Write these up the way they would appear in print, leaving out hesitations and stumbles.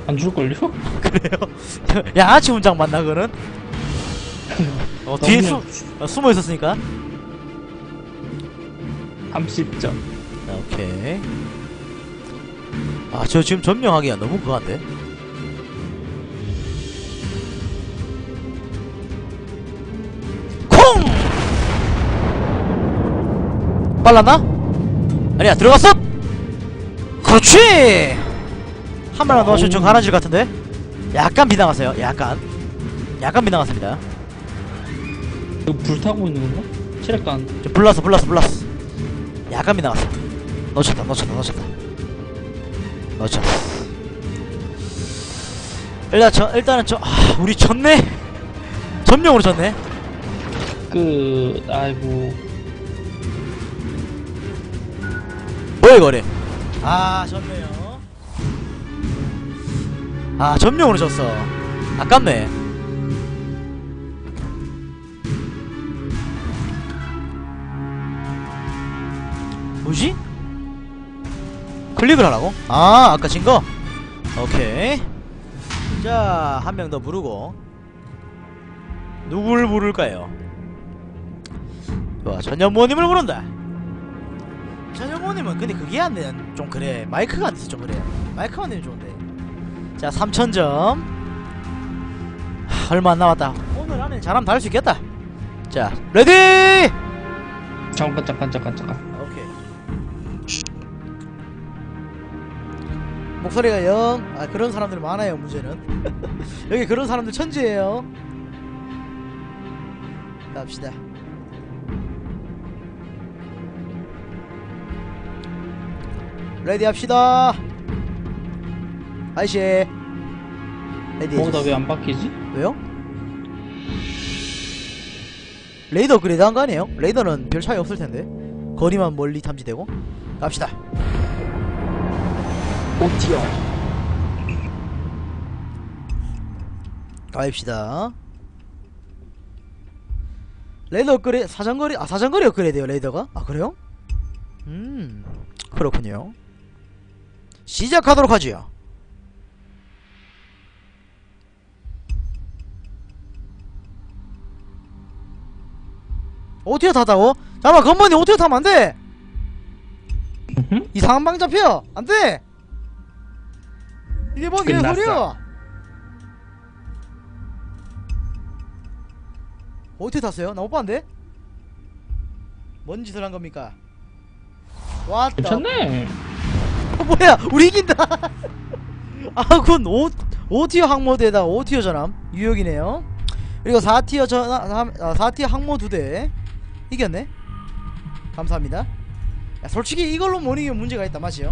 안 줄걸요? 그래요? 양아치 훈장 맞나 그거는? 뒤에 숨어 있었으니까. 30점. 오케이. 아, 저 지금 점령하기가 너무 그거한데? 콩! 빨랐나? 아니야, 들어갔어! 그렇지! 한 발만 넣으시면 좀 가라질 것 같은데? 약간 비나갔어요. 약간 비나갔습니다. 이거 불타고 있는 건가? 체력도 안. 불났어. 약간 비나갔어. 놓쳤다. 일단은 우리 졌네? 점령으로 졌네? 아이고. 뭐야, 이거래? 졌네요. 점령으로 졌어. 아깝네. 뭐지? 클릭을 하라고? 아까 진거? 오케이. 자, 한 명 더 부르고. 누굴 부를까요? 좋아, 전현무님을 부른다. 전현무님은 근데 그게 안 돼. 좀 그래. 마이크가 안 돼서 좀 그래. 마이크만 되면 좋은데. 자, 3000점. 얼마 안 남았다. 오늘 안에 잘하면 다 할 수 있겠다. 자, 레디! 잠깐. 오케이. 목소리가 영. 그런 사람들 많아요. 문제는 여기 그런 사람들 천지예요. 갑시다. 레디 합시다. 아이씨, 레디. 뭐가 왜 안 바뀌지? 왜요? 레이더 업그레이드 한 거 아니에요? 레이더는 별 차이 없을 텐데. 거리만 멀리 탐지되고. 갑시다. 오티어. 가입시다. 레이더 업그레이드, 사정거리 업그레이드요, 레이더가? 그래요? 그렇군요. 시작하도록 하지요. 오티어 타다고? 잠깐만, 건번이 오티어 타면 안돼! 이상한 방 잡혀! 안돼! 이게 뭔 개소리야! 오티어 탔어요? 나 못 봤는데? 뭔 짓을 한 겁니까? 왔다. 괜찮네. 뭐야, 우리 이긴다! 그건 오티어 항모대에다 오티어 전함 유역이네요. 그리고 4티어 4티어 항모 2대 이겼네. 감사합니다. 야, 솔직히 이걸로 못 이기면 문제가 있다, 맞지요?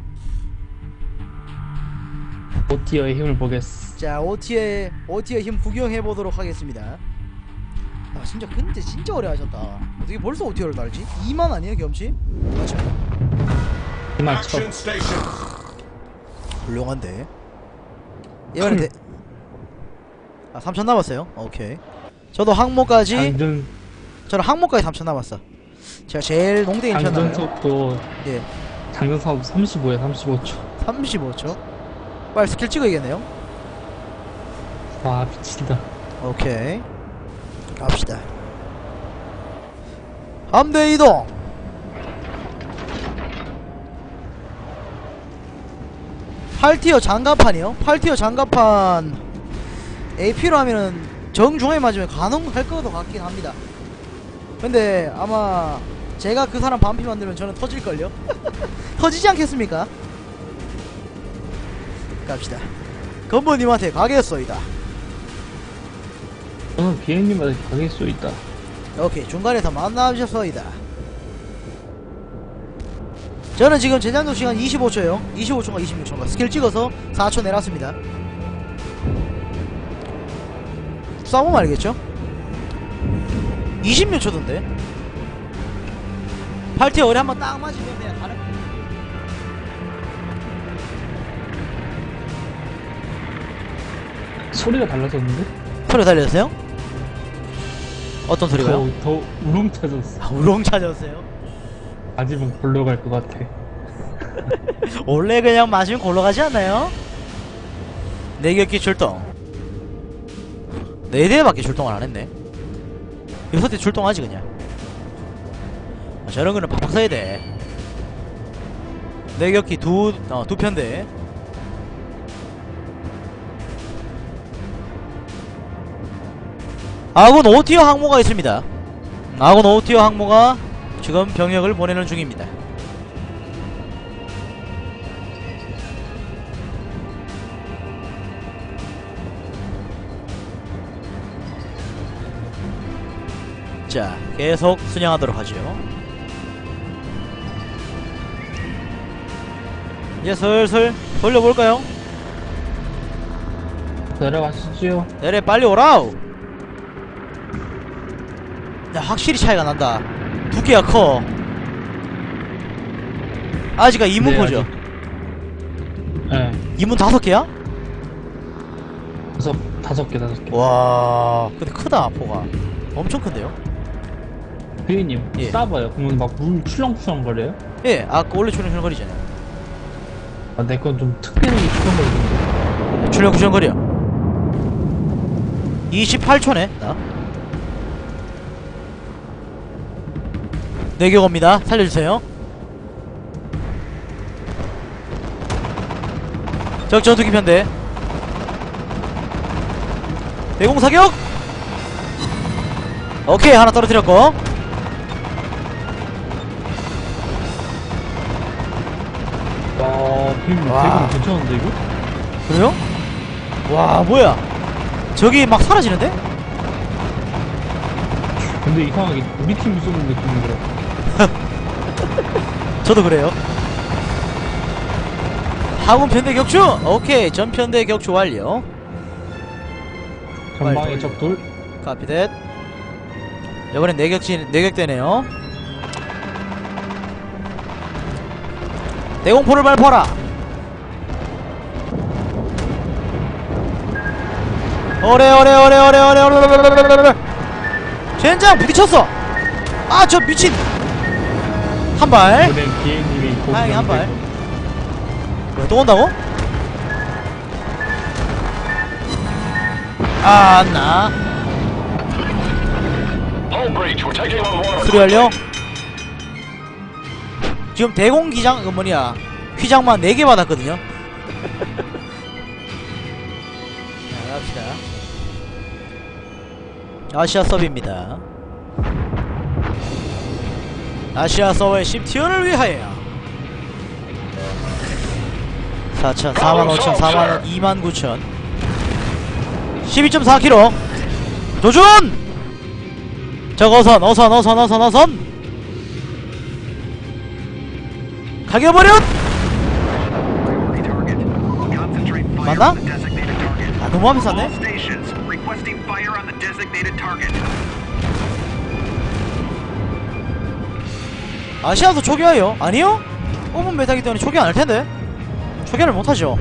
오티어의 힘을 보겠어. 자, 오티어의 힘 구경해보도록 하겠습니다. 진짜 근데 진짜 오래 하셨다. 어떻게 벌써 오티어를 달지? 2만 아니에요, 경험치? 맞죠? 맞죠. 훌륭한데. 이번에 3000 남았어요. 오케이. 저도 항모까지. 저는 항모까지 3000 남았어. 제가 제일 농대인 편이에요. 장전속도. 예. 장전속도 35에 35초. 35초. 빨리 스킬 찍어야겠네요. 와, 미친다. 오케이. 갑시다. 함대 이동. 팔티어 장갑판이요? 8티어 장갑판 AP로 하면은 정중앙에 맞으면 가능할 것도 같긴 합니다. 근데 아마 제가 그 사람 반피 만들면 저는 터질걸요? 터지지 않겠습니까? 갑시다. 건보님한테 가겠소이다. 저는 비행님한테 가게 수 있다. 오케이, 중간에서 만나주셨소이다. 저는 지금 제작도 시간 25초요 25초인가 26초인가 스킬 찍어서 4초 내놨습니다. 싸우면 알겠죠? 20몇 초던데? 8티어 어리 한번 딱 맞으면 그냥 가는. 소리가 달라졌는데? 소리 달렸어요? 어떤 소리가요? 더 우렁차졌어. 우렁차졌어요? 맞으면 골로 갈 것 같아. 원래 그냥 맞으면 골로 가지 않나요? 4격기 출동. 4대밖에 출동을 안했네. 6대 출동하지 그냥. 저런 거는 팍팍 써야 돼. 4격기 두 편대. 아군 5티어 항모가 있습니다. 아군 5티어 항모가 지금 병력을 보내는 중입니다. 자, 계속 순양하도록 하죠. 이제 슬슬 돌려볼까요? 내려가시죠. 내래 빨리 오라우. 야, 확실히 차이가 난다. 두께가 커. 아직가 이문포죠? 네. 이문 5개야? 다섯 개. 와, 근데 크다 포가. 엄청 큰데요? 회의님, 예. 싸봐요. 그러면 막 물 출렁출렁 거려요? 예, 아까 원래 출렁출렁거리잖아요. 아, 내 건 좀 특별히 출렁거리던데. 출렁출렁거려. 28초네 나. 4개 옵니다. 살려주세요. 적 전투기 편대. 대공 사격. 오케이, 하나 떨어뜨렸고. 회의님, 와. 대공 괜찮은데 이거? 그래요? 와, 뭐야? 저기 막 사라지는데? 근데 이상하게 우리 팀이 쏘는 느낌이 들어. 저도 그래요. 항공 편대 격추. 오케이, 전편대 격추 완료. 전방에 적돌. 카피댓. 이번엔 내격대네요. 대공포를 발포하라. 오래. 젠장 부딪혔어. 아, 저 미친. 한 발. 이번엔 비행님이 다행히 한 발. 왜 또 온다고? 아, 안나. 수리 완료. 지금 대공기장 뭐냐 휘장만 4개 받았거든요. 자, 갑시다. 아시아 서브입니다. 아시아 서브의 10티어를 위하여 4천, 4만 5천, 4만 2만 9천 12.4km 도준! 적 어선 가겨버렸! 맞나? 아, 너무 앞에 쐈네? 아시아도 초기화요? 아니요? 5분 메타기 때문에 초기 안 할텐데? 초기화를 못하죠.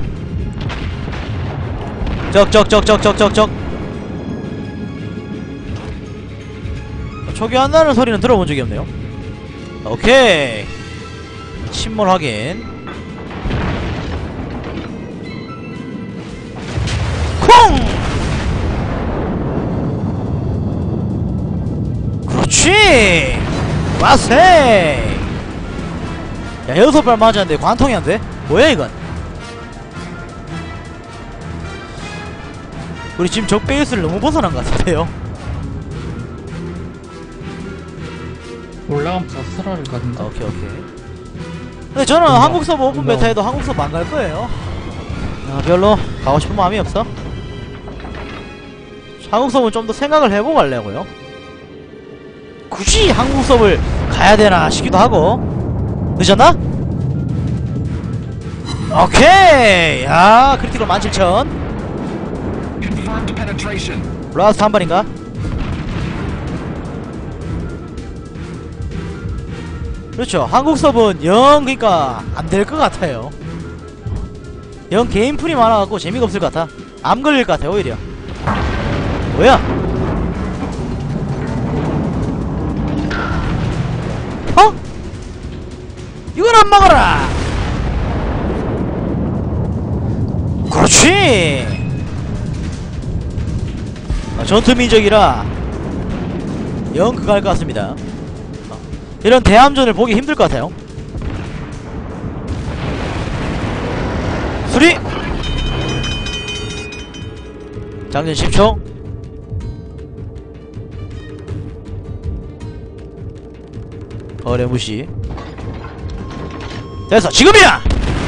적 초기화한다는 소리는 들어본 적이 없네요. 오케이, 침몰 확인. 쿵! 그렇지! 와세! 야, 6발 맞았는데 관통이 안 돼? 뭐야 이건? 우리 지금 적 베이스를 너무 벗어난 것 같은데요? 올라가면서 쓰라릴 것 같은데. 오케이. 근데 저는 한국 서버 오픈 베타에도 한국 서버 안 갈 거예요. 아, 별로 가고 싶은 마음이 없어. 한국 서버는 좀 더 생각을 해보고 가려고요. 굳이 한국 서버를 가야 되나 싶기도 하고. 늦었나? 오케이! 야, 크리티컬 17,000. 라스트 한 발인가? 그렇죠. 한국 서버는 영 그니까 안 될 것 같아요. 영 게임풀이 많아갖고 재미가 없을 것 같아. 암 걸릴 것 같아 오히려. 뭐야? 어? 이걸 안 막아라! 그렇지! 전투민족이라 영 그거 할 것 같습니다. 이런 대함전을 보기 힘들 것 같아요. 수리! 장전 10초. 거래 무시. 됐어, 지금이야!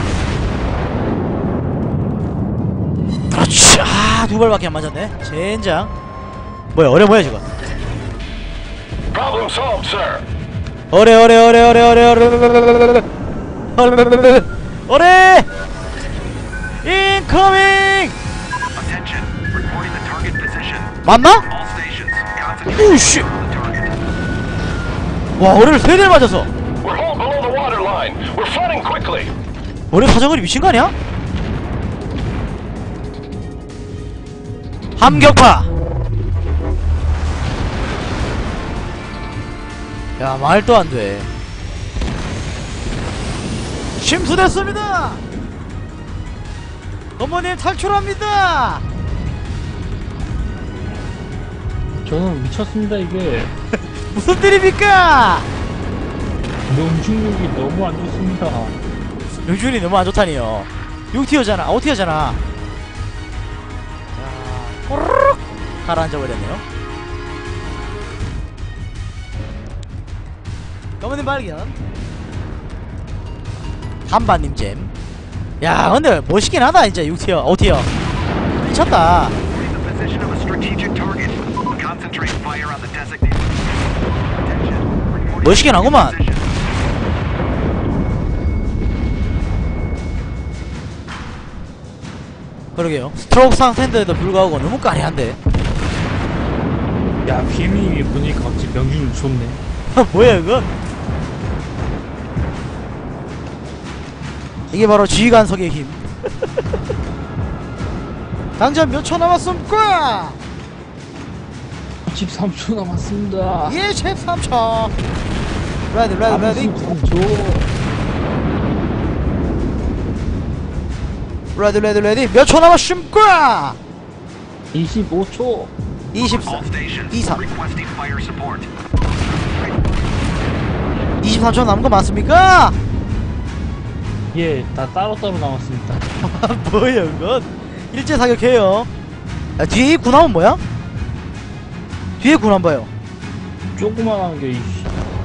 그렇지. 아, 두 발밖에 안 맞았네. 젠장. 뭐야, 어려 뭐야 지금. Problem solved, sir. 어래 인커밍. Attention. Reporting the target position. 맞나? All stations. Concentrate 오씨. on the target. 와, 어래를 세 대를 맞았어. We're home below the water line. We're flooding quickly. 어래 사정거리 미친 거 아니야? 함격파. 야, 말도 안 돼. 침수됐습니다. 어머님 탈출합니다. 저는 미쳤습니다. 이게 무슨 일입니까? 명중률이 너무 안 좋습니다. 명준이 너무 안 좋다니요. 6티어잖아. 5티어잖아. 자, 꼬르륵 가라앉아 버렸네요. 어머님 발견. 한반님 잼. 야, 근데 멋있긴 하다 진짜. 6티어 5티어 미쳤다. Reporting the position of a strategic target. Concentrate fire on the designated. Attention. Reporting 멋있긴 하구만. position. 그러게요. 스트로크 상태인데도 불구하고 너무 까리한데. 야, 비밀이 보니까 갑자기 명중률 좋네. 뭐야 이거? 이게 바로 지휘관석의 힘. 당장 몇 초 남았습니까? 13초 남았습니다. 예, 13초. 레디. 13초. 레디. 몇 초 남았습니까? 25초. 24. All stations. 23. Requesting fire support. 23초 남은 거 맞습니까? 예, 다 따로따로 남았습니다. 뭐야 이건? 일제 사격해요. 야, 뒤에 이 군함은 뭐야? 뒤에 군함 봐요. 조그만한 게, 이씨.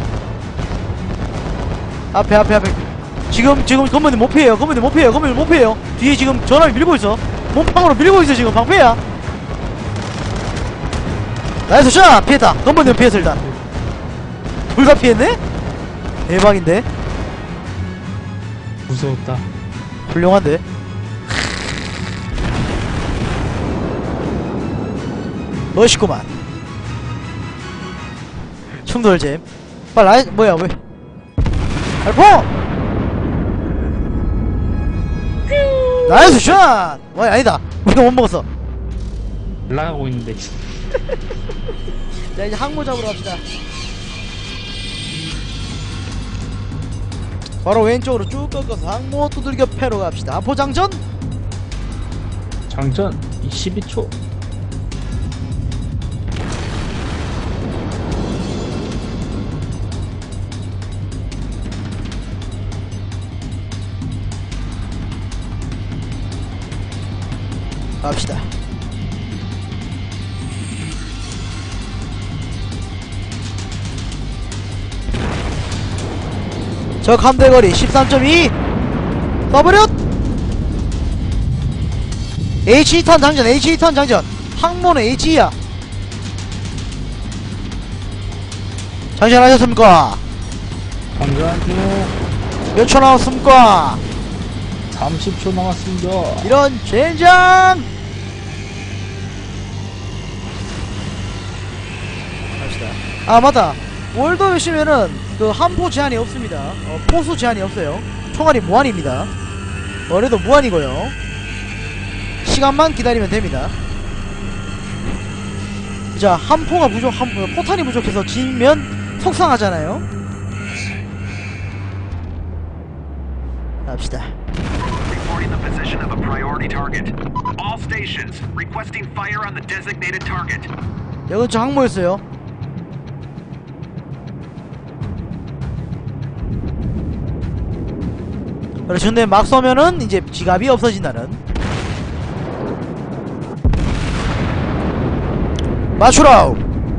앞에. 지금 건물님 못 피해요. 건물님 못 피해요. 뒤에 지금 전함이 밀고 있어. 몸빵으로 밀고 있어 지금. 방패야. 나이스 샷! 피했다. 건물님 피했어 일단. 둘 다 피했네? 대박인데? 무서웠다. 훌륭한데? 멋있구만. 충돌잼. 빨리 뭐야 왜? 알포! 나이스 샷! 와, 아니다. 우리가 못 먹었어. 날아가고 있는데. 자, 이제 항모 잡으러 갑시다. 바로 왼쪽으로 쭉 꺾어서 항모 두들겨 패러 갑시다. 포장전? 장전 12초. 갑시다. 적 함대 거리 13.2 더블슛. H2탄 장전. H2탄 장전. 항모는 H2야. 장전하셨습니까? 장전 중. 몇 초 남았습니까? 30초 남았습니다. 이런 젠장. 갑시다. 아, 맞다. 월도 열시면은 그 함포 제한이 없습니다. 포수 제한이 없어요. 총알이 무한입니다. 월에도 무한이고요. 시간만 기다리면 됩니다. 자, 함포가 포탄이 부족해서 지면 속상하잖아요. 갑시다. Reporting the position possession of a priority target. All stations requesting fire on the designated target. 여기 저 항모였어요. 그렇죠. 근데 막 쏘면은 이제 지갑이 없어진다는. 맞추라.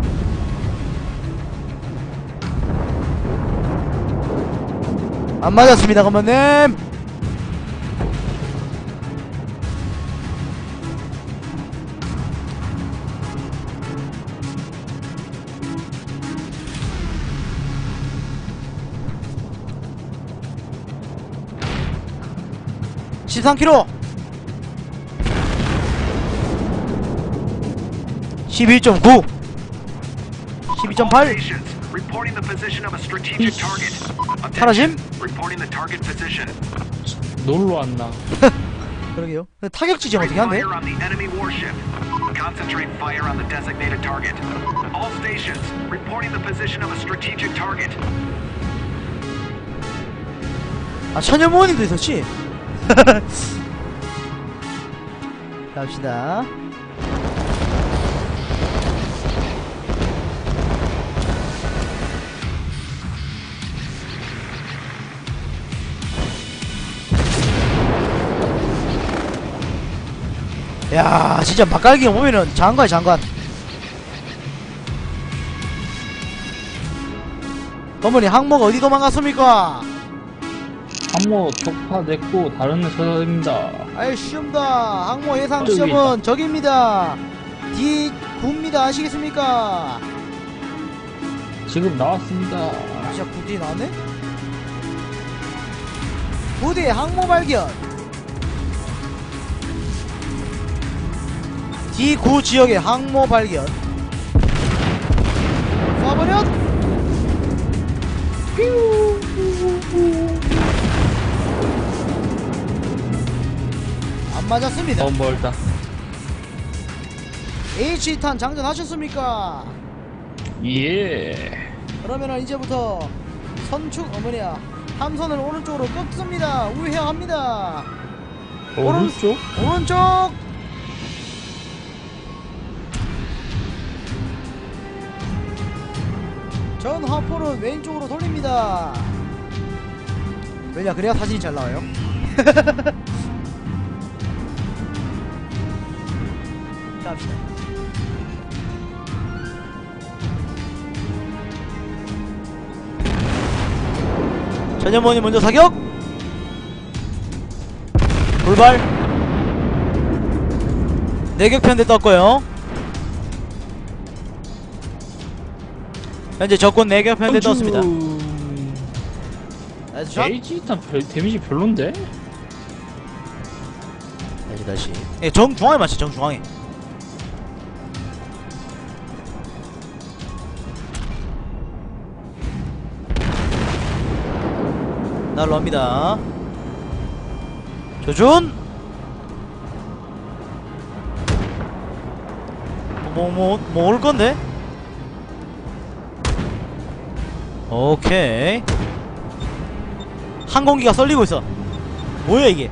안 맞았습니다, 검사님. (13km) 11.9 12.8 Stations reporting the position of a strategic target. 사라짐? Reporting the target position. 놀러 왔나? 그러게요. 근데 타격 지점 어떻게 한대? Fire on the enemy warship. Concentrate fire on the designated target. All stations reporting the position of a strategic target. 아, 천연모님도 있었지? 갑시다. 야, 진짜 막갈기 보면은 장관이야, 장관. 어머니, 항모가 어디 도망갔습니까? 항모 격파됐고 다른 애 찾아냅니다. 아이, 쉬움다. 항모 예상 저기 지점은 적입니다. D9입니다. 아시겠습니까? 지금 나왔습니다. 진짜 부디 나네? 부디 항모 발견. D9 지역의 항모 발견. 쏴버려. 안 맞았습니다. 너무 멀다. H2탄 장전하셨습니까? 예. 그러면은 이제부터 선축 어머니야 함선을 오른쪽으로 꺾습니다. 우회합니다. 오른쪽? 오른쪽. 전 화포는 왼쪽으로 돌립니다. 왜냐, 그래야 사진이 잘 나와요. 갑시다. 전현모님 먼저 사격. 돌발. 내격편대 떴고요. 현재 적군 내격편대 떴습니다. 샷. H2탄 데미지 별론데? 다시 예, 정중앙에 맞지. 정중앙에. 날로 합니다. 조준. 뭐 올 건데? 오케이. 항공기가 썰리고 있어. 뭐야 이게?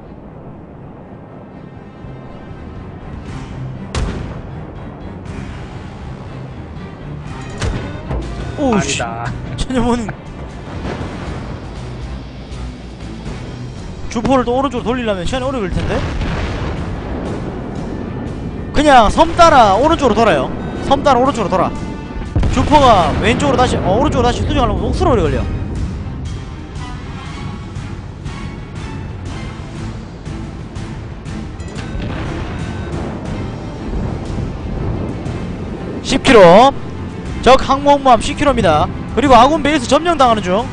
오우씨. 아니다. 천여모님 주포를 또 오른쪽으로 돌리려면 시간이 오래 걸릴 텐데. 그냥 섬 따라 오른쪽으로 돌아요. 섬 따라 오른쪽으로 돌아. 주포가 왼쪽으로 다시 오른쪽으로 다시 수정하려면 억수로 오래 걸려. (10km) 적 항공모함 10km입니다. 그리고 아군 베이스 점령당하는 중.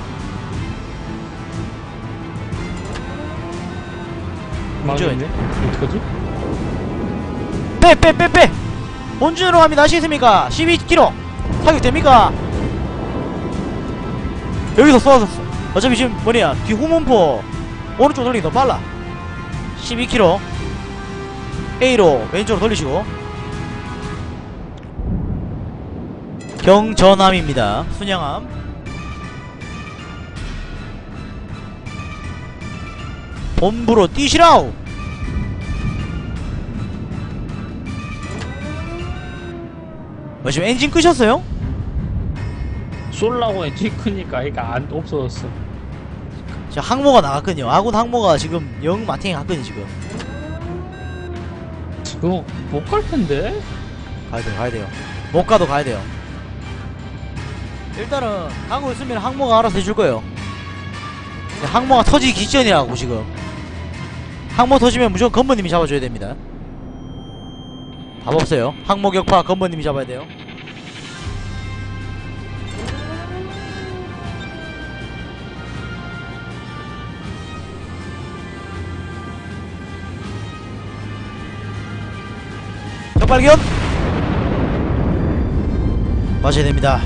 망했네? 어떡하지? 빼! 본진으로 갑니다. 아시겠습니까? 12km 사격됩니까? 여기서 쏘았어. 어차피 지금 뭐냐, 뒤 후문포 오른쪽 돌리기 더 빨라. 12km A로 왼쪽으로 돌리시고. 경전함입니다. 순양함. 본부로 뛰시라우. 지금 엔진 끄셨어요? 쏠라고 엔진 끄니까 얘가 안 없어졌어. 자, 항모가 나갔거든요. 아군 항모가 지금 영 마팅에 갔거든요 지금. 지금 못 갈 텐데. 가야 돼요. 못 가도 가야 돼요. 일단은 가고 있으면 항모가 알아서 해줄 거예요. 항모가 터지기 직전이라고 지금. 항모 터지면 무조건 건버님이 잡아줘야 됩니다. 답 없어요. 항모 격파 건버님이 잡아야 돼요. 적발견! 맞아야 됩니다.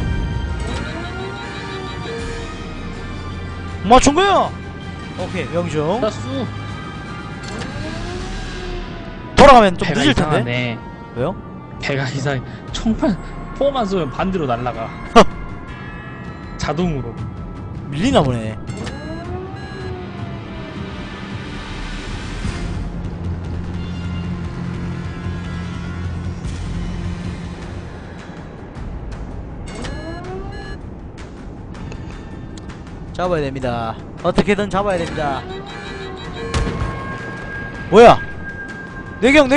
맞춘 거야! 오케이, 명중. 나수. 돌아가면 좀 배가 늦을 텐데. 이상하네. 왜요? 배가 이상해. 총만 포만 쏘면 반대로 날아가. 자동으로. 밀리나 보네. 잡아야 됩니다. 어떻게든 잡아야 됩니다. 뭐야? 내경.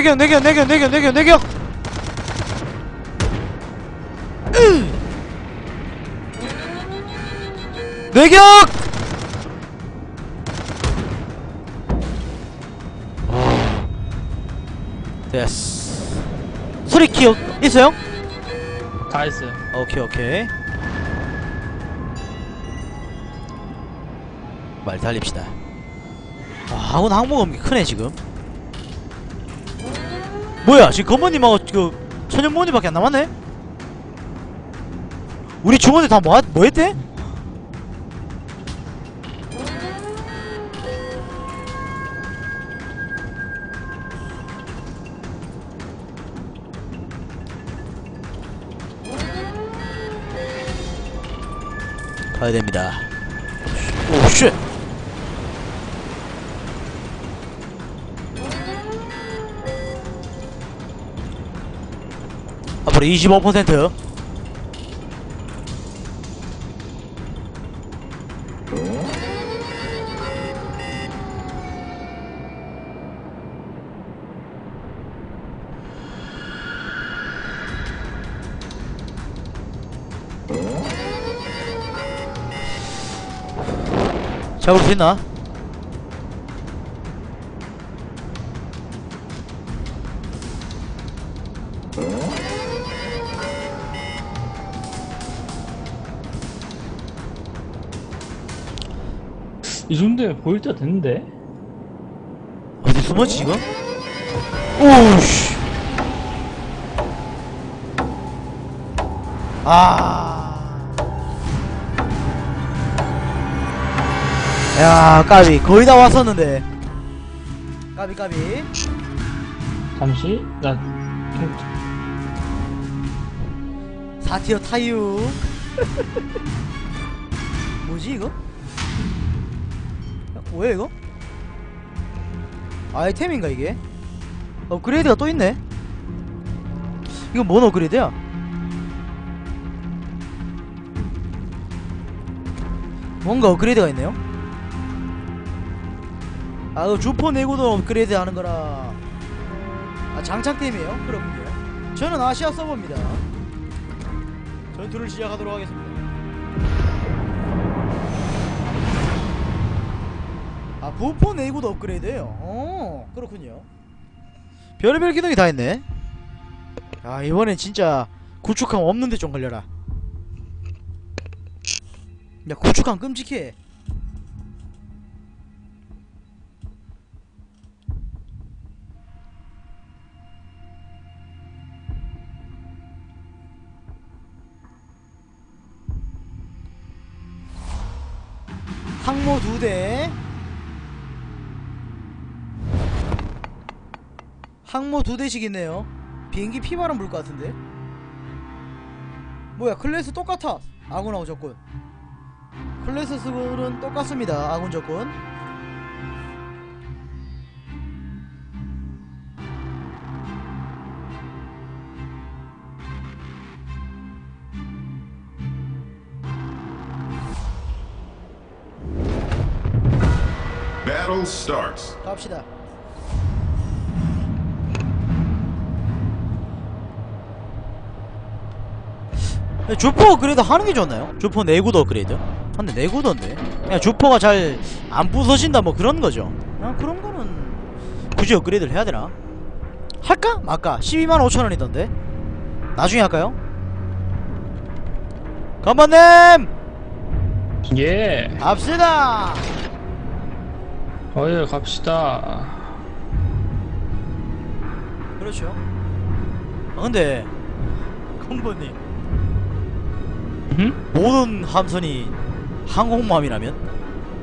내경! 됐어. 소리 키워 있어요? 다 했어요. 오케이. 말 달립시다. 아군 항모가 엄청 크네 지금. 뭐야 지금 건모님하고 그 천연모님밖에 안 남았네? 우리 중원들 다 뭐 했대? 가야 됩니다. 오 쉣. 앞으로 25%. 잡을 수 있나? 이 정도면 보일 때 됐는데. 어디 숨었지 지금? 오우씨. 야 까비 거의 다 왔었는데. 까비 잠시 나 4티어 타유. 뭐지 이거? 뭐야 이거? 아이템인가 이게? 업그레이드가 또 있네? 이거 뭔 업그레이드야? 뭔가 업그레이드가 있네요? 아, 그 주포 내구도 업그레이드 하는 거라. 아, 장착템이에요? 그렇군요. 저는 아시아 서버입니다. 전투를 시작하도록 하겠습니다. 아, 부포 내구도 업그레이드예요. 그렇군요. 별의별 기능이 다 있네. 아, 이번엔 진짜 구축함 없는데 좀 걸려라. 야, 구축함 끔찍해. 항모 2대. 항모 2대씩 있네요. 비행기 피바람 불 것 같은데. 뭐야, 클래스 똑같아. 아군하고 적군. 클래스 스글은 똑같습니다. 아군 적군. Battle starts. 갑시다. 주포 업그레이드 하는 게 좋나요? 주포 내구도 업그레이드? 근데 내구도인데 그냥 주포가 잘 안 부서진다 뭐 그런 거죠. 그런 거는 굳이 업그레이드를 해야 되나? 할까? 말까? 125,000원이던데 나중에 할까요? 간반님! 예. 갑시다! 어예 갑시다. 그렇죠. 근데 컴버님 응? 모든 함선이 항공모함이라면?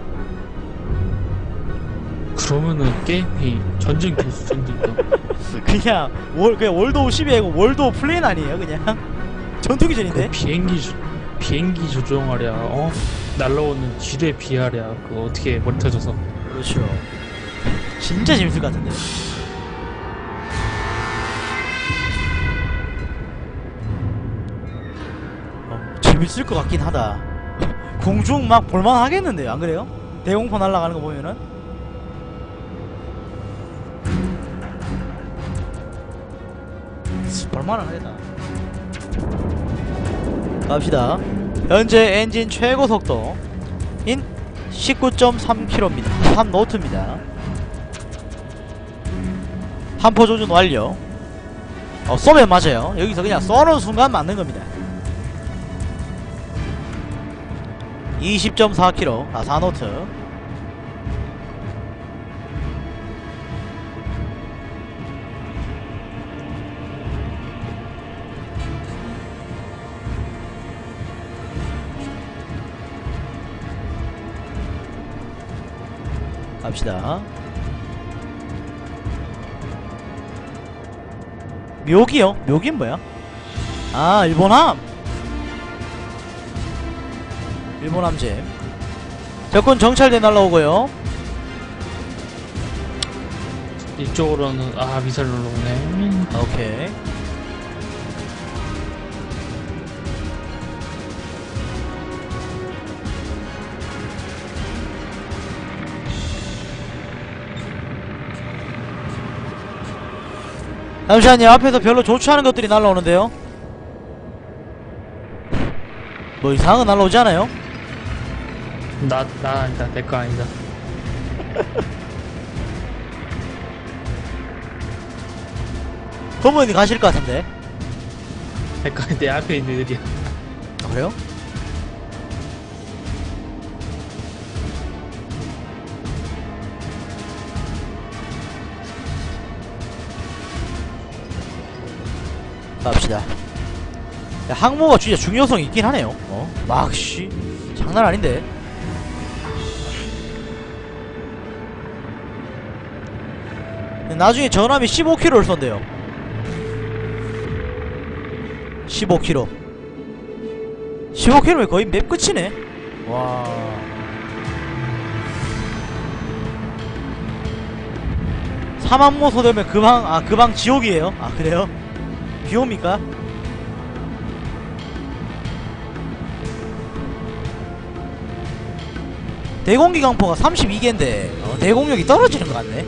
그러면은 게임이 전쟁 개수 전쟁이다. 그냥 그냥 월드오브 12이고 월드오브 플레인 아니에요 그냥? 전투기전인데? 비행기 조종하랴 날라오는 지뢰 비하랴 그거 어떻게 머리 터져서. 그렇죠. 진짜 재밌을 것 같은데. 재밌을 것 같긴 하다. 공중 막 볼만 하겠는데요, 안 그래요? 대공포 날아가는 거 보면은. 볼만은 하겠다. 갑시다. 현재 엔진 최고 속도인 19.3km입니다. 3노트입니다. 한포 조준 완료. 쏘면 맞아요. 여기서 그냥 쏘는 순간 맞는 겁니다. 20.4km. 4노트. 갑시다. 묘기요? 묘기는 뭐야? 아, 일본함! 일본함제. 적군 정찰대 날라오고요. 이쪽으로는 미사일 올라오네. 오케이. 잠시만요. 앞에서 별로 좋지 않은 것들이 날라오는데요. 뭐 이상한 거 날라오지 않아요? 나 아니다. 내 거 아니다. 검은이 가실 것 같은데. 내 거 내 앞에 있는 애들이야. 아, 그래요? 갑시다. 야, 항모가 진짜 중요성이 있긴 하네요. 막 씨 장난 아닌데. 나중에 전함이 15km를 쏜대요. 15km. 15km면 거의 맵 끝이네. 와. 사망모소 되면 그 방 지옥이에요. 아, 그래요? 비옵니까? 대공기 강포가 32개인데 대공력이 떨어지는 것 같네.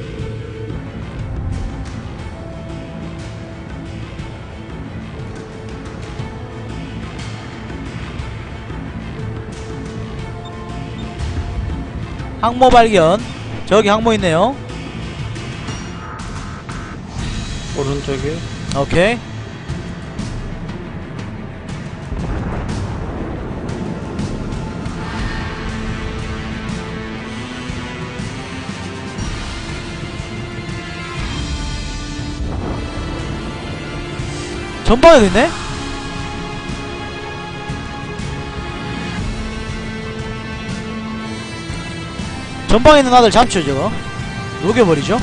항모 발견. 저기 항모 있네요. 오른쪽에. 오케이. 전방에도 있네? 전방에 있는 아들 잡죠 저거. 녹여버리죠.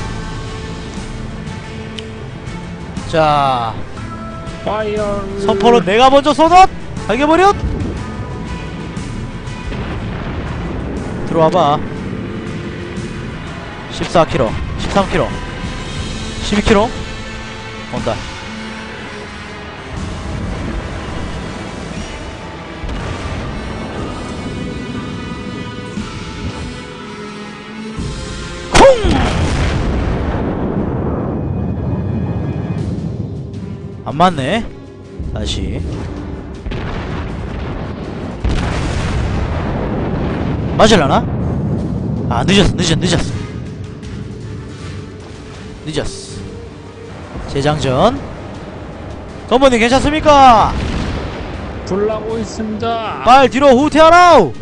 자, 파이어. 선포는 내가 먼저 쏘덧! 갈겨버렸! 들어와봐. 14km, 13km, 12km. 온다. 안 맞네. 다시 맞을라나? 아 늦었어. 재장전. 건번님 괜찮습니까? 불 나고 있습니다. 빨 뒤로 후퇴하라.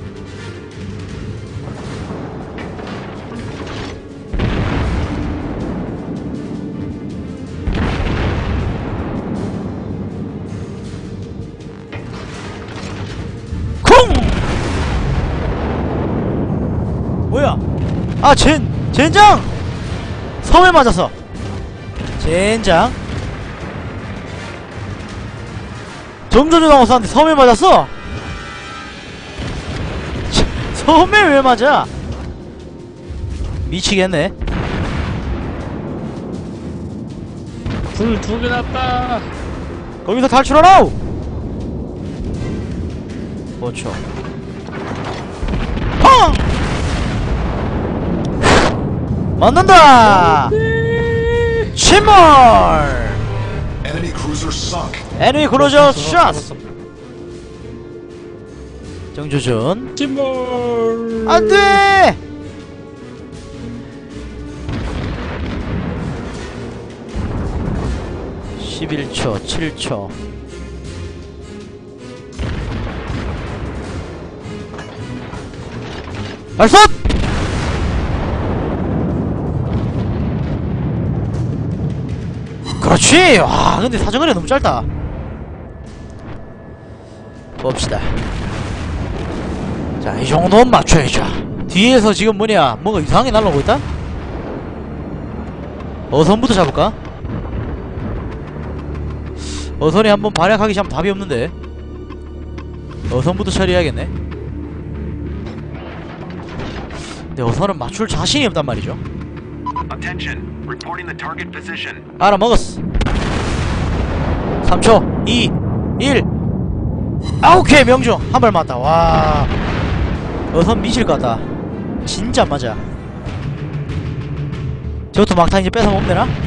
뭐야? 아 젠장! 섬에 맞았어. 젠장. 점조준하고 싸는데 섬에 맞았어. 섬에 왜 맞아? 미치겠네. 불 2개 났다. 거기서 탈출하라. 5초. 펑! 맞는다! 침몰! Enemy cruiser sunk. 애니미 크루저 샷! 정조준 침몰. 안돼! (11초) (7초) 발사! 그렇지! 와 근데 사정거리 너무 짧다. 봅시다. 자 이정도는 맞춰야죠. 뒤에서 지금 뭐냐 뭔가 이상하게 날아오고 있다? 어선부터 잡을까? 어선이 한번 발약하기 시작하면 답이 없는데 어선부터 처리해야겠네. 근데 어선은 맞출 자신이 없단 말이죠. Attention. Reporting the target position. 알아먹었어. 3초 2 1 아 오케이 명중 한 발 맞다. 와 어선 미칠 것 같다. 진짜 안 맞아. 저것도 막타 이제 뺏어 먹으면 되나?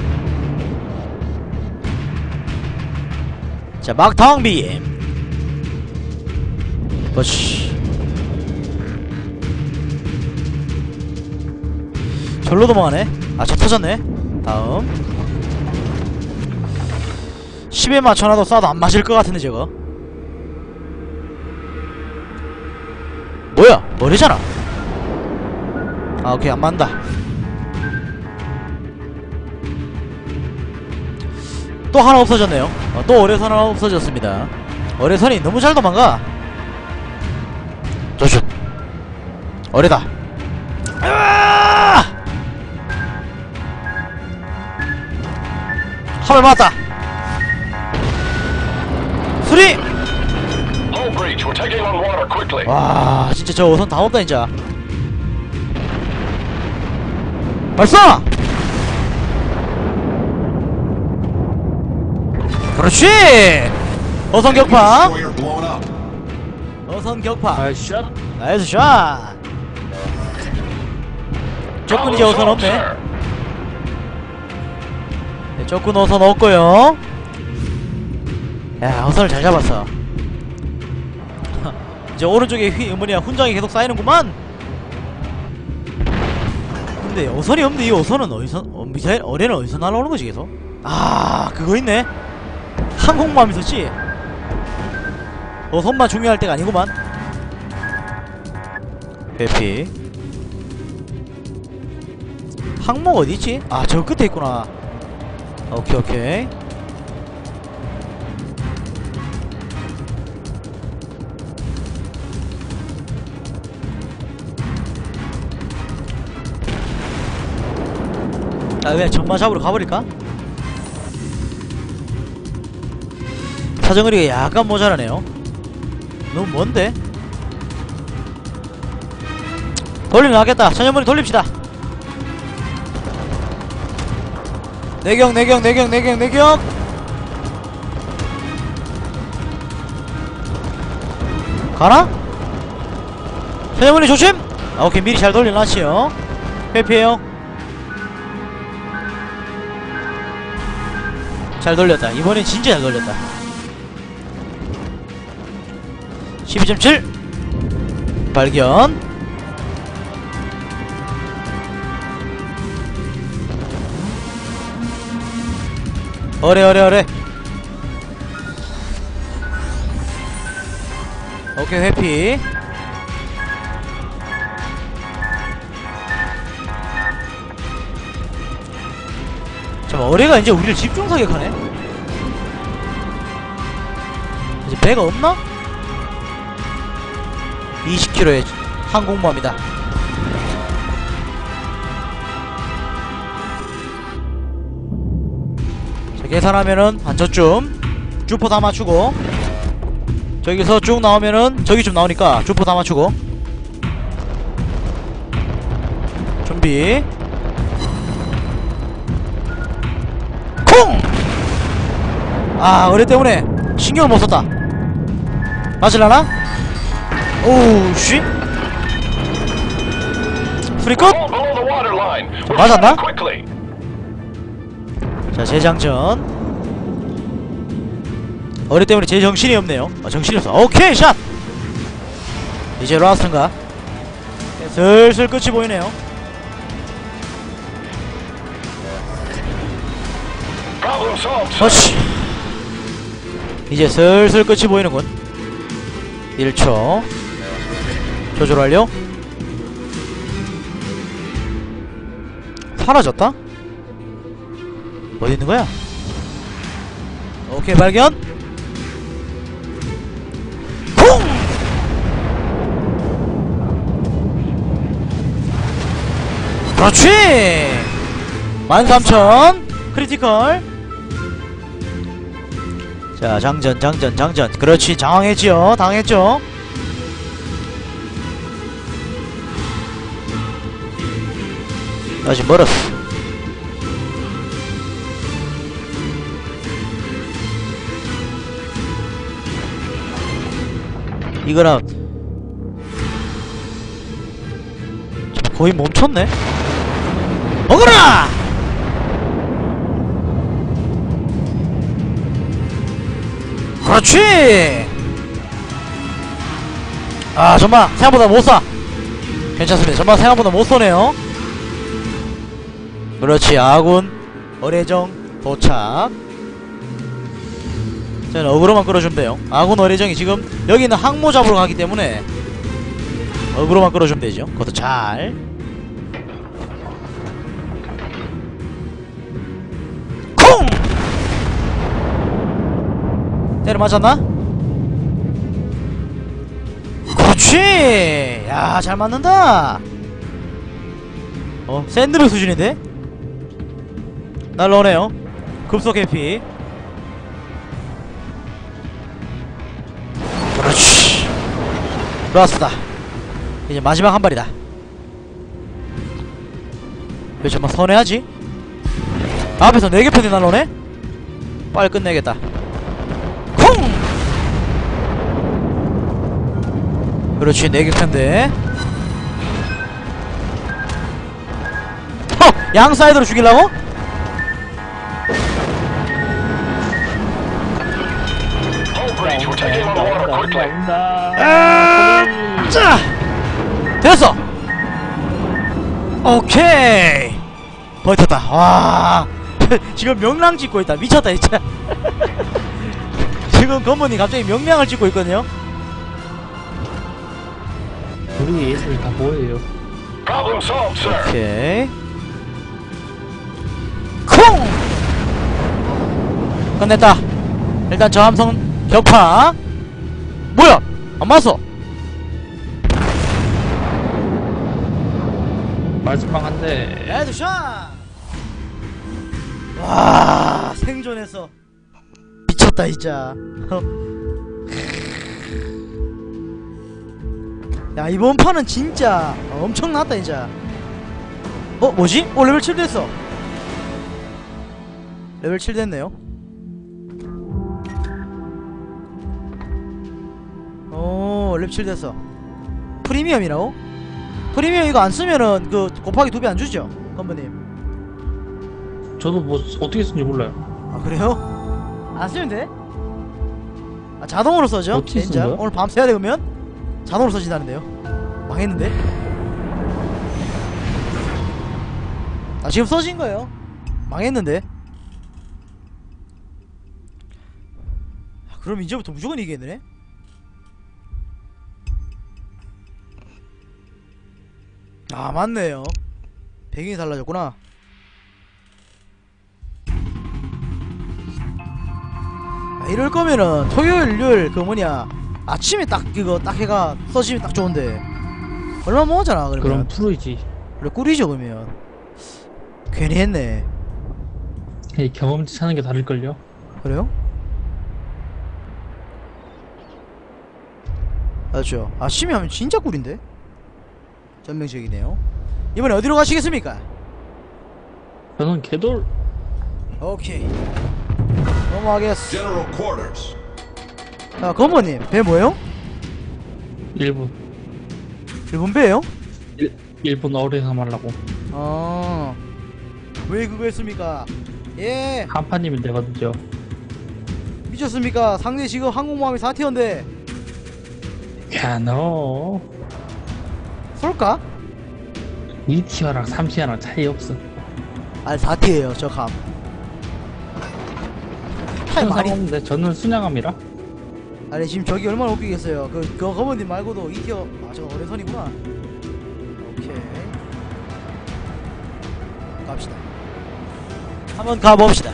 자 막탕 빔 그렇지. 절로 도망가네. 아 저 터졌네. 다음 10에 맞춰놔도 쏴도 안 맞을 것 같은데 저거 뭐야 머리잖아. 아 오케이 안 맞는다. 또 하나 없어졌네요. 또 어뢰선 하나 없어졌습니다. 어뢰선이 너무 잘 도망가. 조슛 어뢰다. 한발 맞았다. 수리! Hull breach. We're taking on water quickly. 와 진짜 저 어선 다 없다 진짜. 발사! 그렇지! 어선 격파! Destroyer blown up. 어선 격파! 아 샷. 나이스 샷! 적군 이제 어선 없네. 네, 적군 어선 없고요. 야 어선을 잘 잡았어. 이제 오른쪽에 뭐냐 훈장이 계속 쌓이는구만. 근데 어선이 없는데 이 어선은 어디서 미사일 어뢰는 어디서 날아오는 거지 계속? 아 그거 있네. 항공모함 있었지. 어선만 중요할 때가 아니구만. 회피. 항목 어디 있지? 아 저 끝에 있구나. 오케이 오케이. 아 왜 전마 잡으러 가버릴까? 사정거리가 약간 모자라네요. 너무 먼데? 돌리면 나겠다. 천연머리 돌립시다. 내경 가나? 천연머리 조심! 아, 오케이 미리 잘 돌려놨지요. 회피해요. 잘 돌렸다. 이번엔 진짜 잘 돌렸다. 12.7 발견. 어래. 오케이, 회피. 잠깐, 어레가 이제 우리를 집중 사격하네? 이제 배가 없나? 20km의 항공모함이다. 자, 계산하면은 한 저쯤 주포 다 맞추고, 저기서 쭉 나오면은 저기쯤 나오니까 주포 다 맞추고, 준비. 콩! 아, 어뢰 때문에 신경을 못 썼다. 맞을라나? 오우, 씨. 수리 끝! All below the water line. We're 맞았나? starting quickly. 자, 재장전. 어뢰 때문에 제 정신이 없네요. 정신이 없어. 오케이, 샷! 이제 라스트인가? 슬슬 끝이 보이네요. Problem solved, sir. 어씨. 이제 슬슬 끝이 보이는군. 1초. 조절 완료. 사라졌다? 어디 있는 거야? 오케이, 발견. 콩! 그렇지! 13,000 크리티컬. 자, 장전. 그렇지, 당황했죠. 아직 멀었어. 이거랑 거의 멈췄네. 먹어라! 그렇지! 아, 정말 생각보다 못쏴. 괜찮습니다. 정말 생각보다 못쏘네요. 그렇지, 아군 어뢰정 도착. 저는 어그로만 끌어주면 돼요. 아군 어뢰정이 지금 여기 있는 항모 잡으러 가기 때문에 어그로만 끌어주면 되죠. 그것도 잘. 콩! 때려 맞았나? 그렇지! 야, 잘 맞는다! 샌드백 수준인데? 날라오네요. 급속 해피. 그렇지. 좋았다. 이제 마지막 한 발이다. 왜 정말 선회하지? 앞에서 4개 편이 날라오네? 빨리 끝내겠다. 콩! 그렇지, 4개 편대. 양 사이드로 죽이려고? Hull breach. We're taking on water quickly. 자! 됐어! 오케이! 버텼다. 와. 지금 명랑 찍고 있다. 미쳤다, 진짜. 지금 건물이 갑자기 명량을 찍고 있거든요. 우리 예술이 다 뭐예요? Problem solved, sir. 오케이. 콩! 끝냈다. 일단 저 함성 격파. 뭐야? 안 맞았어. 마지막 한 대. 헤드샷! 와, 생존했어. 미쳤다, 진짜. 야, 이번 판은 진짜 엄청났다, 진짜. 뭐지? 레벨 7 됐어. 레벨 7 됐네요. 레벨 7 됐어. 프리미엄이라고? 프리미엄 이거 안 쓰면은 그 곱하기 2배 안 주죠? 건부님. 저도 뭐 어떻게 쓰는지 몰라요. 아, 아 그래요? 안 쓰면 돼? 아 자동으로 써죠? 어떻게 쓰는 젠장? 거야? 오늘 밤 새야 돼 그러면? 자동으로 써진다는데요. 망했는데? 아 지금 써진 거예요. 망했는데? 그럼 이제부터 무조건 이기겠네? 아 맞네요. 배경이 달라졌구나. 아, 이럴 거면은 토요일 일요일 그 뭐냐 아침에 딱 이거 딱 해가 써지면 딱 좋은데 얼마 모으잖아 그러면. 그럼 프로이지. 그래 꿀이죠 그러면. 괜히 했네. 이 경험치 사는 게 다를걸요? 그래요? 맞죠. 아침에 하면 진짜 꿀인데? 전명적이네요. 이번에 어디로 가시겠습니까? 저는 개돌. 오케이 넘어가겠어. General quarters. 자 건모님 배 뭐예요? 일본. 일본 배예요? 일본 어뢰사 말라고. 아, 왜 그거 했습니까? 예, 한파님이 되거든요. 미쳤습니까? 상대 지금 항공모함이 4티어인데 야, 너 쏠까? 2티어랑 3티어랑 차이 없어. 아니 4티에요 저 감. 차이 많이. 상관없는데 저는 순양함이라. 아니 지금 저기 얼마나 웃기겠어요. 그 검은님 말고도 2티어. 아 저거 어뢰선이구나. 오케이 갑시다. 한번 가봅시다.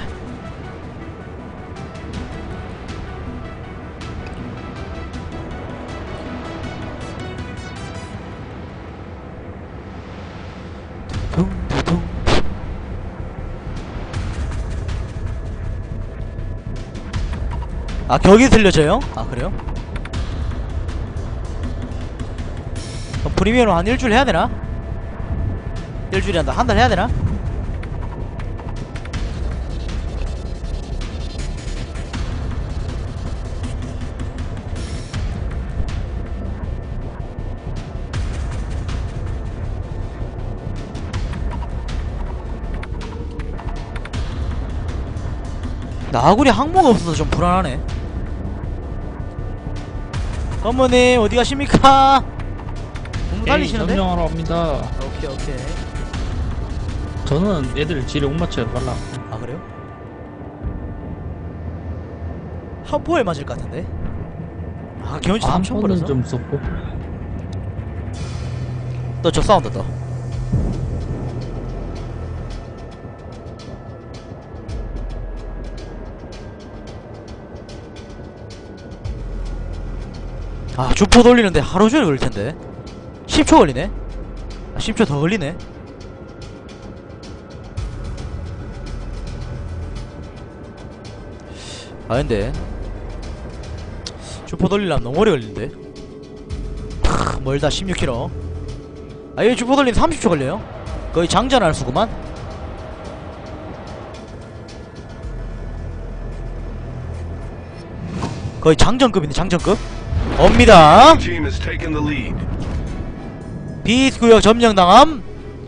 둥둥둥. 아 격이 들려져요? 아 그래요? 프리미엄 한 일주일 해야 되나? 일주일이 한다. 한 달 해야 되나? 나구리 항모가 없어서 좀 불안하네. 어머님 어디 가십니까? 너무 달리시는데? 점령하러 갑니다. 오케이 오케이. 저는 애들 지뢰 못 맞춰요. 빨라. 아 그래요? 한 포에 맞을 것 같은데? 아 경험치 한 3천 번은 벌어서? 좀 썩고. 또 저 싸운다 또. 아 주포 돌리는데 하루 종일 걸릴 텐데 10초 걸리네. 아, 10초 더 걸리네. 아 근데 주포 돌리려면 너무 오래 걸리는데. 멀다 16km. 아 이 주포 돌리면 30초 걸려요. 거의 장전할 수구만. 거의 장전급인데 장전급. 옵니다. Team has taken the lead. 비스 구역 점령당함.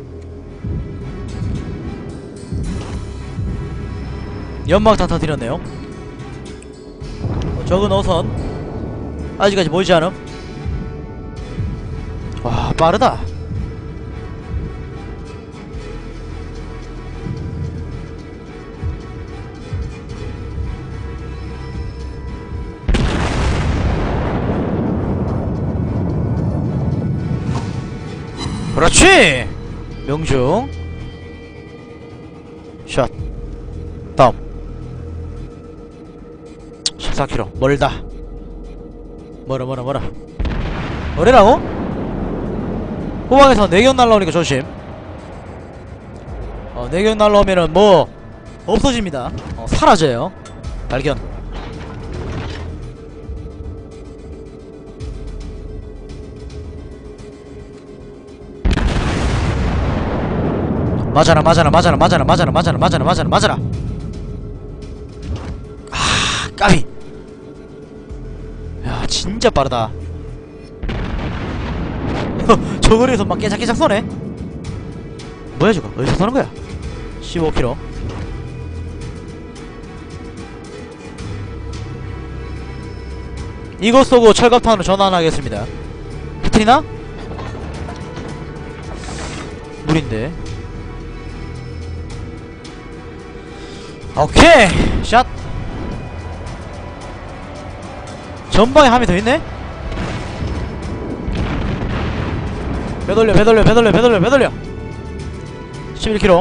연막탄 터뜨렸네요. 적은 어선 아직까지 보이지 않음. 와 빠르다. 그렇지. 명중 샷 다음 14km 멀다. 멀어 어래라고? 후방에서 내경 날라오니까 조심. 내경 날라오면은 뭐 없어집니다. 사라져요. 발견. 맞아라. 아 까비. 야 진짜 빠르다. 저거리에서 막 깨작깨작 쏘네. 뭐야 저거 어디서 쏘는 거야? 15km. 이것 쏘고 철갑탄으로 전환하겠습니다. 터트리나? 물인데. 오케이 샷. 전방에 함이 더 있네? 배돌려 11km.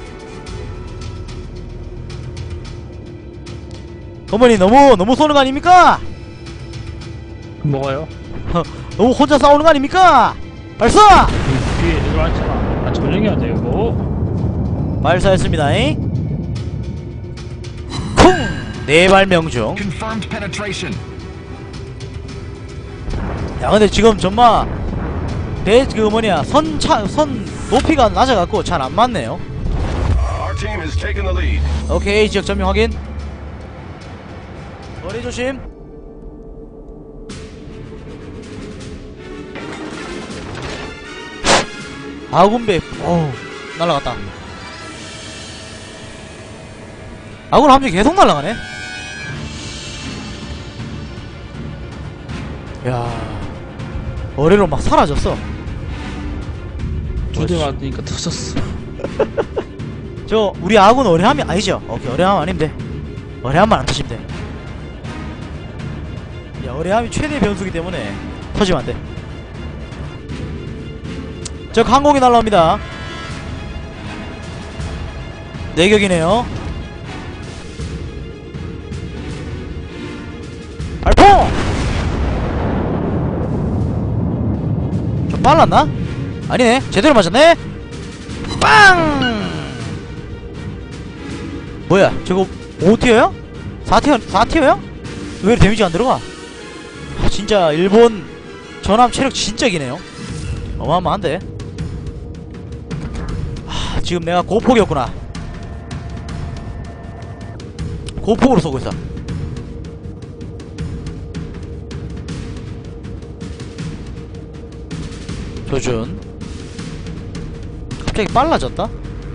어머니 너무 쏘는 거 아닙니까? 뭐가요? 너무 혼자 싸우는 거 아닙니까? 발사! 뒤에 애들 많잖아. 아, 전쟁해야 돼 이거. 발사했습니다잉. 쿵! 4발 명중. Confirmed penetration. 야 근데 지금 정말 선 높이가 낮아갖고 잘 안 맞네요. Our team has taken the lead. 오케이 지역 점령 확인. 머리 조심. 아군배 어우 날라갔다. 아군 함정이 계속 날라가네. 야 어뢰로 막 사라졌어. 두 대 맞으니까 터졌어. 저 우리 아군 어뢰함이 아니죠? 오케이 어뢰함 아닌데 어뢰함만 안 터지면 돼. 야 어뢰함이 최대 변수기 때문에 터지면 안 돼. 저 항공이 날라옵니다. 내격이네요. 발포! 좀 빨랐나? 아니네 제대로 맞았네. 빵! 뭐야 저거 5티어야? 4티어야? 왜 데미지가 안 들어가? 아, 진짜 일본 전함 체력 진짜 기네요. 어마어마한데. 아, 지금 내가 고폭이었구나. 고폭으로 쏘고 있어. 조준. 갑자기 빨라졌다.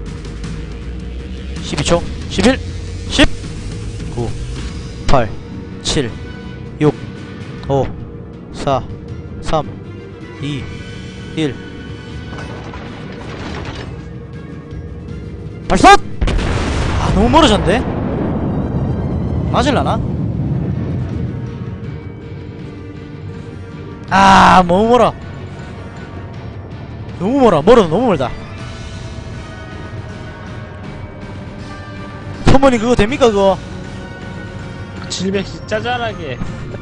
12초 11 10 9 8 7 6 5 4 3 2 1 발사! 아 너무 멀어졌는데? 맞을라나? 아 너무 멀어. 너무 멀어. 너무 멀다. 선모님 그거 됩니까 그거? 700씩 짜잘하게.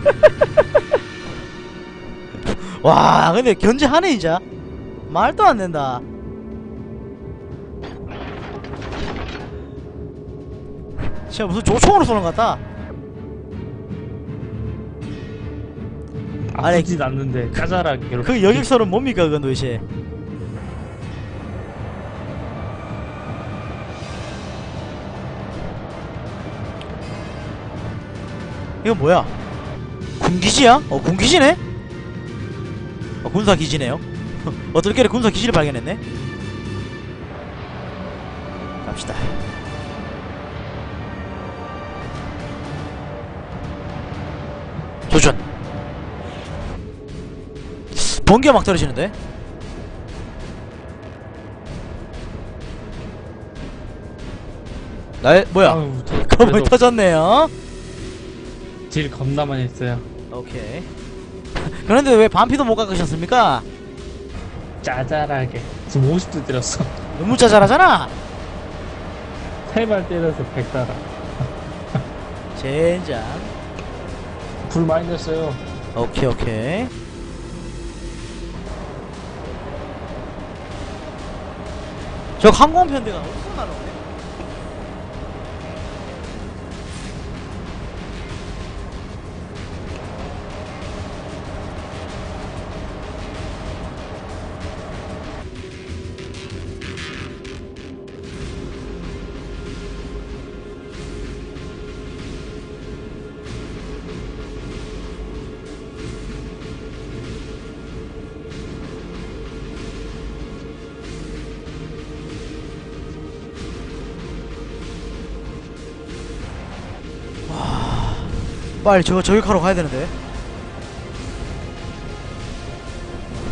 와 근데 견제하네 이제. 말도 안 된다. 진짜 무슨 조총으로 쏘는 것 같다. 아니, 아프진 않는데 짜잘하게. 그 여객선은 뭡니까 그건 도대체? 이거 뭐야? 군기지야? 군기지네? 군사기지네요. 어떨결에 군사기지를 발견했네. 갑시다. 조준. 번개가 막 떨어지는데? 뭐야? 아유, 건물 그래도 터졌네요. 딜 겁나 많이 했어요. 오케이. 그런데 왜 반피도 못 깎으셨습니까? 짜잘하게. 지금 50도 때렸어. 너무 짜잘하잖아. 3발 때려서 100달아. 젠장. 불 많이 냈어요. 오케이. 저 항공편대가 어디서 날아오네? 빨리 저거 저격하러 가야 되는데.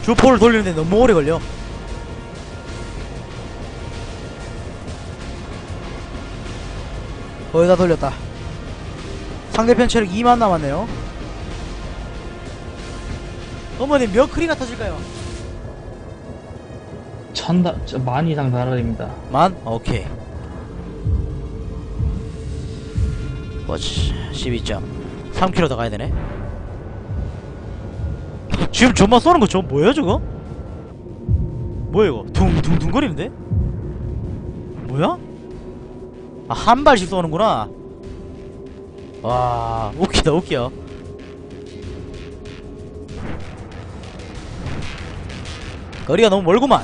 주포를 돌리는데 너무 오래 걸려. 거의 다 돌렸다. 상대편 체력 2만 남았네요. 어머님 몇 크리가 터질까요? 1000만 이상 달아야 됩니다. 만? 오케이. 워치 12.3km 더 가야 되네. 지금 저만 쏘는 거 저거 뭐야 저거? 뭐야 이거? 둥둥둥 거리는데? 뭐야? 아, 한 발씩 쏘는구나. 와, 웃기다 웃겨. 거리가 너무 멀구만.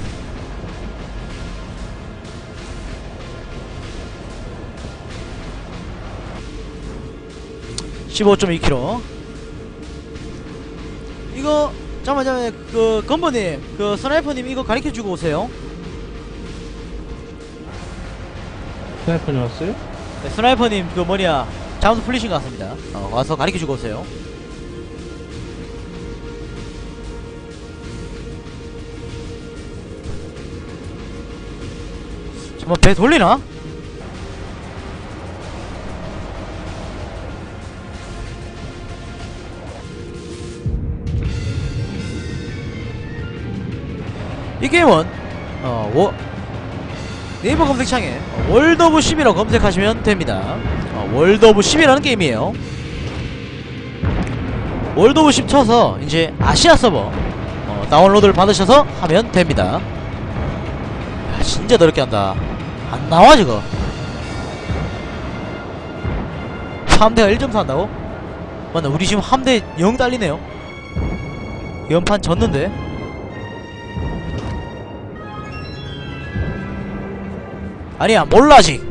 (15.2km) 이거 잠깐만 그 건버님 그 스나이퍼님 이거 가르쳐주고 오세요. 스나이퍼님 왔어요? 네, 스나이퍼님 그 뭐냐 잠수 풀리신 것 같습니다. 와서 가르쳐주고 오세요. 잠깐만 배 돌리나? 이 게임은 네이버 검색창에 월드 오브 10이라고 검색하시면 됩니다. 월드 오브 10이라는 게임이에요. 월드 오브 10 쳐서 이제 아시아 서버 다운로드를 받으셔서 하면 됩니다. 야, 진짜 더럽게 한다. 안 나와 저거. 3대가 1.4 한다고? 맞나 우리 지금 함대 0 딸리네요. 연판 졌는데. 아니야 몰라 아직.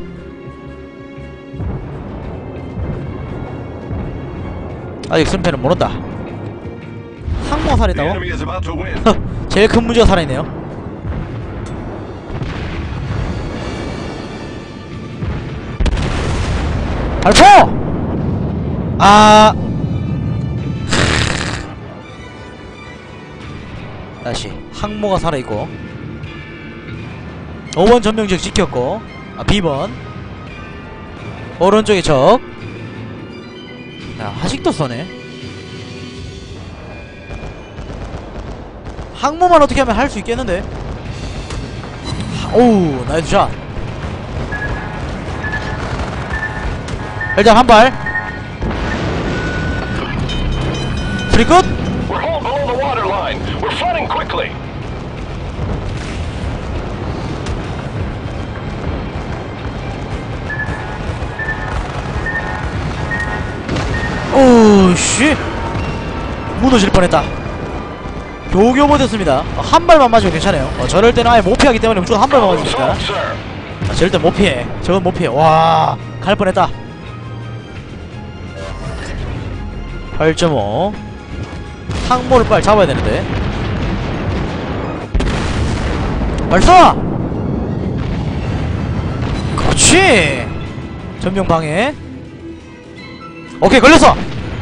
아직 승패는 모른다. 항모가 The 살아있다고? enemy is about to win. 제일 큰 문제가 살아있네요. 발포! 아 다시 항모가 살아있고 5번 전명적 지켰고 B번 오른쪽에 적. 야 아직도 쏘네. 항모만 어떻게 하면 할 수 있겠는데. 오우 나이스 샷. 일단 한발 프리 끝. We're home below the water line. We're flooding quickly. 오씨 무너질 뻔했다. 겨우겨우 버텼습니다. 한 발만 맞으면 괜찮아요. 저럴 때는 아예 못 피하기 때문에 무조건 한 발만 맞으니까. Sir. 절대 못 피해. 저건 못 피해. 와, 갈 뻔했다. 8.5. 항모를 빨리 잡아야 되는데. 발사! 그렇지! 전명 방해. 오케이, 걸렸어!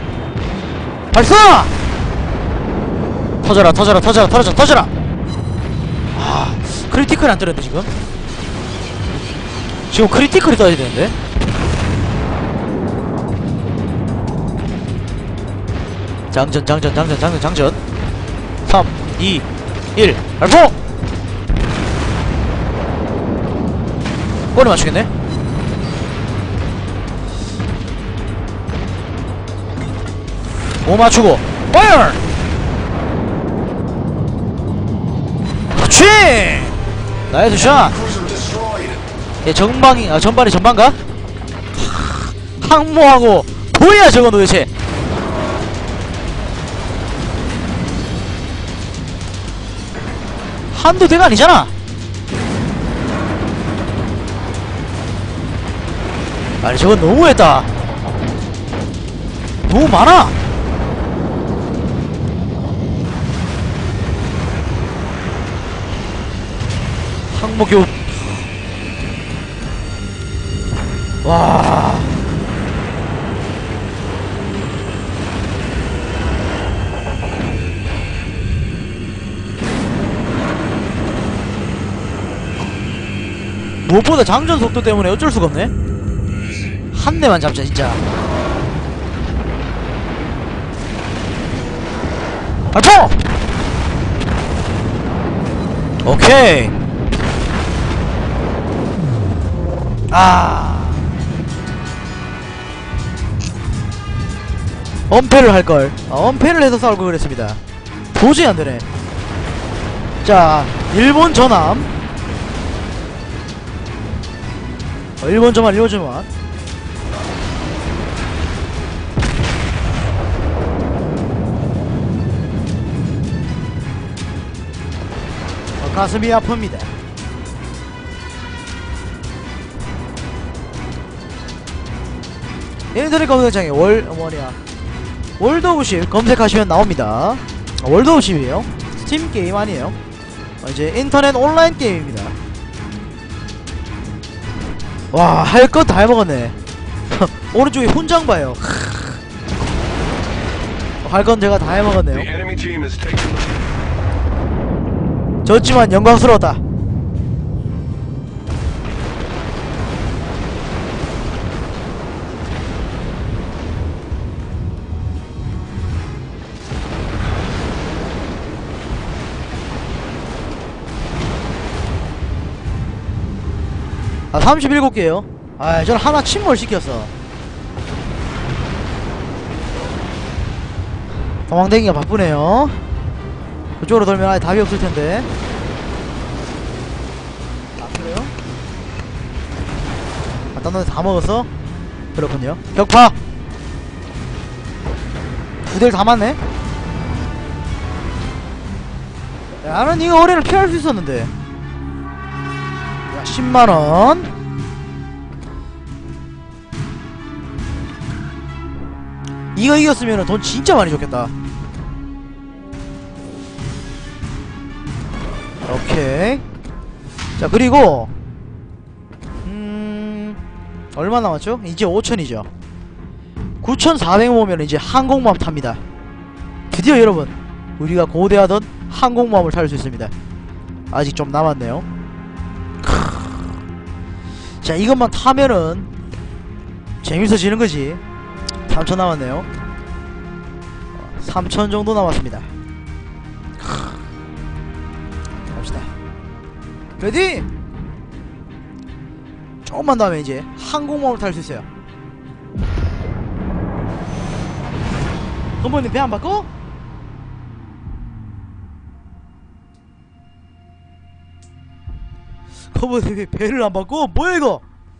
발사! 터져라, 터져라, 터져라, 터져라, 터져라! 아, 크리티컬이 안 뜨는데, 지금? 지금 크리티컬이 떠야 되는데? 장전, 장전, 장전, 장전, 장전. 3, 2, 1, 발포! 꼬리 맞추겠네? 못 맞추고, 파이어! 그렇지! 나이스 샷! 얘 전방이, 전반이 전반가? 항모하고, 뭐야 저건 도대체! 한두 대가 아니잖아! 아니 저건 너무했다. 너무 많아. 항목교. 와. 무엇보다 장전 속도 때문에 어쩔 수가 없네. 한 대만 잡자 진짜. 발포! 오케이. 엄폐를 할걸. 엄폐를 해서 싸울 걸 그랬습니다. 도저히 안되네. 자, 일본 전함. 일본 전함. 가슴이 아픕니다. 인터넷 검색창에 월드 오브 십 검색하시면 나옵니다. 월드 오브 십이에요. 스팀 게임 아니에요. 이제 인터넷 온라인 게임입니다. 와, 할 것 다 해먹었네. 오른쪽에 훈장 봐요. 할 건 제가 다 The 해먹었네요. enemy team has taken the lead. 졌지만 영광스러웠다. 아, 37개요. 아, 저는 하나 침몰 시켰어. 도망다니기가 바쁘네요. 그쪽으로 돌면 아예 답이 없을 텐데. 아, 그래요? 아, 딴 놈들 다 먹었어? 그렇군요. 격파! 두 대를 다 맞네? 나는 이거 어뢰를 피할 수 있었는데. 야, 10만원. 이거 이겼으면 돈 진짜 많이 줬겠다. 오케이. 자, 그리고 얼마 남았죠? 이제 5천이죠 9,400 모으면 이제 항공모함 탑니다. 드디어 여러분, 우리가 고대하던 항공모함을 탈 수 있습니다. 아직 좀 남았네요. 자, 이것만 타면은 재밌어지는 거지. 3천 남았네요. 3천 정도 남았습니다. 갑시다. 레디! 조금만 더 하면 이제 항공모함을 탈 수 있어요. 건보님 배 안 바꿔? 건보님 배를 안 바꿔? 뭐야 이거?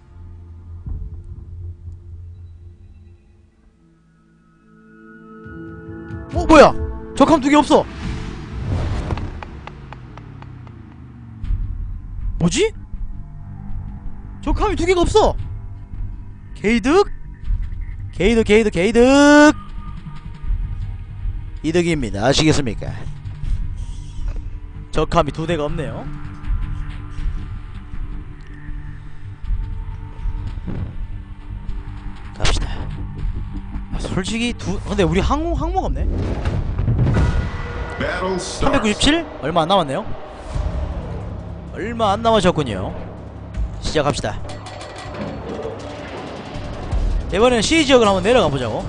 뭐야? 적함 두 개 없어. 뭐지? 적함이 두 개가 없어. 개이득? 개이득 이득입니다. 아시겠습니까? 적함이 두 대가 없네요. 갑시다. 솔직히 근데 우리 항모가 없네. Battle starts. 397? 얼마 안 남았네요. 얼마 안 남으셨군요. 시작합시다. 이번엔 C 지역을 한번 내려가 보자고.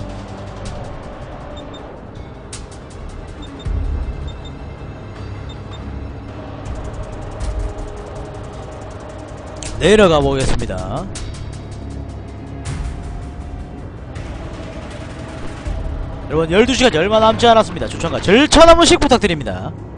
내려가 보겠습니다. 여러분 12시간이 얼마 남지 않았습니다. 추천과 절찬 한 번씩 부탁드립니다.